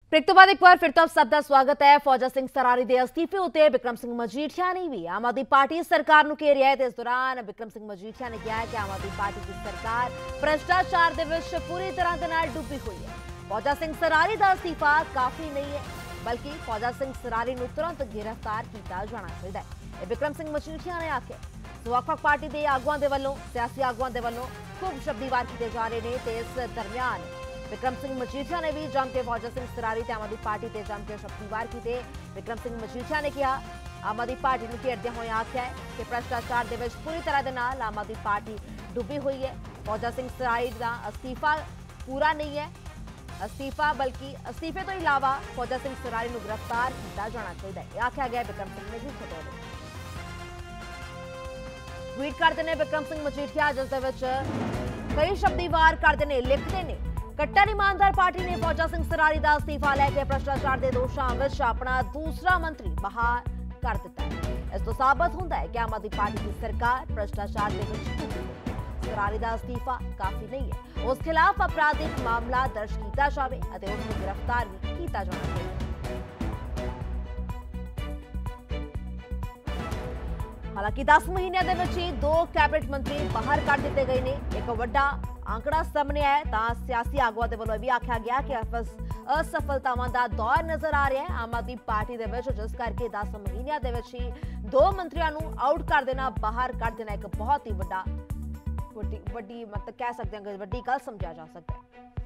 Break तो बाद एक बार फिर तो आप सबका स्वागत है। फौजा सिंह सरारी ਦੇ ਅਸਤੀਫੇ ਉਤੇ ਬਿਕਰਮ ਸਿੰਘ ਮਜੀਠੀਆ ਨੇ ਵੀ ਆਮ ਆਦਮੀ ਪਾਰਟੀ ਸਰਕਾਰ ਨੂੰ ਘੇਰਿਆ ਹੈ ਤੇ ਇਸ ਦੌਰਾਨ ਬਿਕਰਮ ਸਿੰਘ ਮਜੀਠੀਆ ਨੇ ਕਿਹਾ ਕਿ ਆਮ ਆਦਮੀ ਪਾਰਟੀ ਦੀ ਸਰਕਾਰ ਭ੍ਰਿਸ਼ਟਾਚਾਰ ਦੇ ਵਿੱਚ ਪੂਰੀ ਤਰ੍ਹਾਂ ਦੇ ਨਾਲ ਡੁੱਬੀ ਹੋਈ ਹੈ। फौजा सिंह सरारी ਦਾ ਅਸਤੀਫਾ ਕਾਫੀ नहीं है, बल्कि फौजा सिंह सरारी ਨੂੰ ਤੁਰੰਤ गिरफ्तार किया जाना चाहिए। ਇਹ ਬਿਕਰਮ ਸਿੰਘ ਮਜੀਠੀਆ ਨੇ ਆਖਿਆ। ਵੱਖ-ਵੱਖ ਪਾਰਟੀ ਦੇ ਆਗੂਆਂ ਦੇ ਵੱਲੋਂ ਸਿਆਸੀ ਆਗੂਆਂ ਦੇ ਵੱਲੋਂ खूब शब्दी वार किए जा रहे हैं। इस दरमियान बिक्रम सिंह मजीठिया ने भी जम के फौजा सिंह सरारी ते आम आदमी पार्टी ते जम के शब्दी वार किए। बिक्रम सिंह मजीठिया ने कहा आम आदमी पार्टी को घेरदे हुए आख्या है कि भ्रष्टाचार के पूरी तरह के नाल आम आदमी पार्टी डुबी हुई है। फौजा सिंह सरारी का अस्तीफा पूरा नहीं है, अस्तीफा बल्कि अस्तीफे तो इलावा फौजा सिंह सरारी को गिरफ्तार किया जाना चाहिए आख्या गया। बिक्रम सिंह मजीठिया ट्वीट करते हैं बिक्रम सिंह मजीठिया, जिस कई शब्दी वार करते हैं, लिखते हैं कट्टर ईमानदार पार्टी ने फौजा सिंह सरारी का अस्तीफा लैके भ्रष्टाचार के दोषों में अपना दूसरा मंत्री बाहर कर दिता है। इस तो साबित होता है कि आम आदमी पार्टी की सरकार भ्रष्टाचार के सरारी का अस्तीफा काफी नहीं है, उस खिलाफ आपराधिक मामला दर्ज किया जाए और उसको गिरफ्तार भी किया जाना चाहिए। हालांकि 10 महीनों के 2 कैबिनेट मंत्री बाहर कर दिए गए ने। एक बड़ा आंकड़ा सामने आया तो सियासी आगुआ के वालों भी आख्या गया कि असफलतावां का दौर नजर आ रहा है आम आदमी पार्टी के विच, जिस करके 10 महीनों के 2 मंत्रियों को आउट कर देना, बाहर कर देना एक बहुत ही वड्डी मतलब कह सकते हैं वड्डी गल समझा जा सकता है।